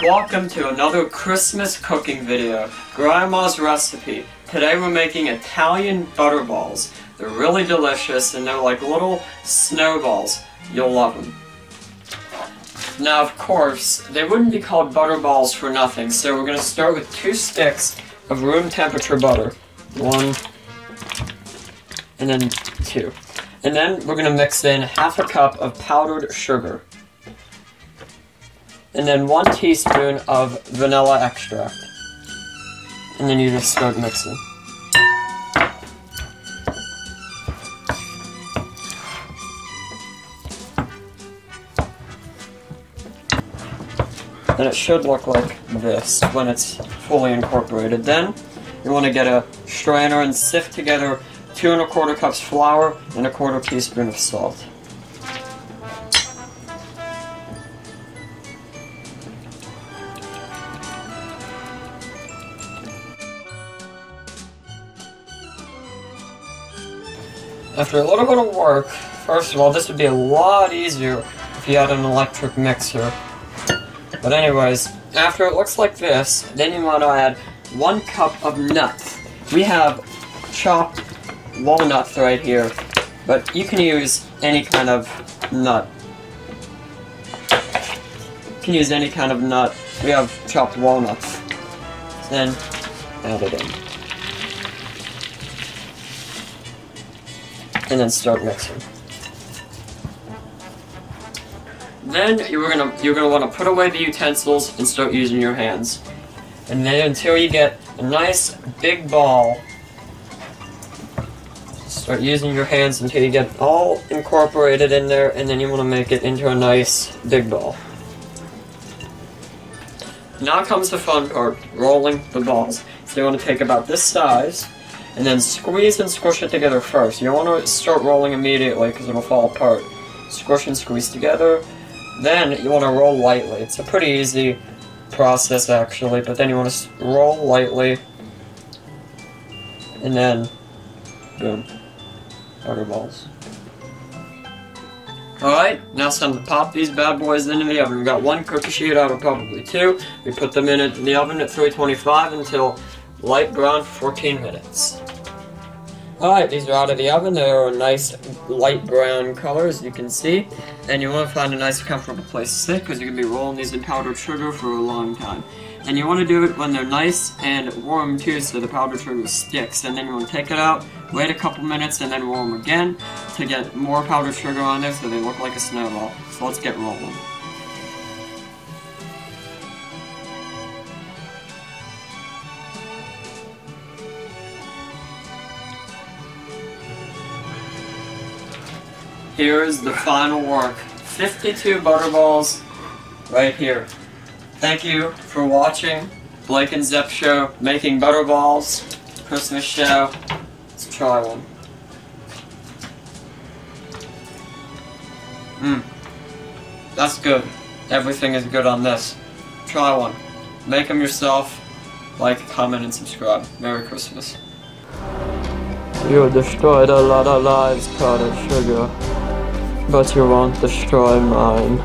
Welcome to another Christmas cooking video, Grandma's Recipe. Today we're making Italian butterballs. They're really delicious and they're like little snowballs. You'll love them. Now of course, they wouldn't be called butterballs for nothing, so we're going to start with 2 sticks of room temperature butter. 1, and then 2. And then we're going to mix in half a cup of powdered sugar. And then 1 teaspoon of vanilla extract. And then you just start mixing. And it should look like this when it's fully incorporated. Then you want to get a strainer and sift together 2 1/4 cups flour and 1/4 teaspoon of salt. After a little bit of work, first of all, this would be a lot easier if you had an electric mixer. But anyways, after it looks like this, then you want to add 1 cup of nuts. We have chopped walnuts right here, but you can use any kind of nut. You can use any kind of nut. We have chopped walnuts. Then add it in. And then start mixing. Then you're gonna want to put away the utensils and start using your hands. And then until you get a nice big ball, start using your hands until you get all incorporated in there, and then you want to make it into a nice big ball. Now comes the fun part, rolling the balls. So you want to take about this size, and then squeeze and squish it together first. You don't want to start rolling immediately because it'll fall apart. Squish and squeeze together. Then you want to roll lightly. It's a pretty easy process actually, but then you want to roll lightly. And then, boom, butterballs. Alright, now it's time to pop these bad boys into the oven. We got 1 cookie sheet out of probably 2. We put them in the oven at 325 until light brown for 14 minutes. Alright, these are out of the oven. They're a nice light brown color, as you can see. And you want to find a nice comfortable place to sit, because you're going to be rolling these in powdered sugar for a long time. And you want to do it when they're nice and warm too, so the powdered sugar sticks. And then you want to take it out, wait a couple minutes, and then roll them again to get more powdered sugar on there so they look like a snowball. So let's get rolling. Here is the final work. 52 butterballs right here. Thank you for watching Blake and Zep Show, making butterballs, Christmas show. Let's try one. That's good. Everything is good on this. Try one. Make them yourself. Like, comment, and subscribe. Merry Christmas. You destroyed a lot of lives, powdered sugar. But you won't destroy mine.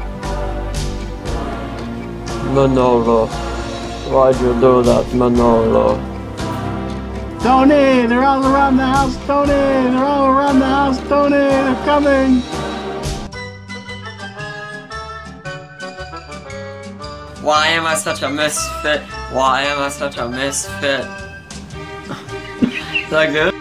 Manolo. Why'd you do that, Manolo? Tony! They're all around the house, Tony! They're all around the house, Tony! They're coming! Why am I such a misfit? Why am I such a misfit? Is that good?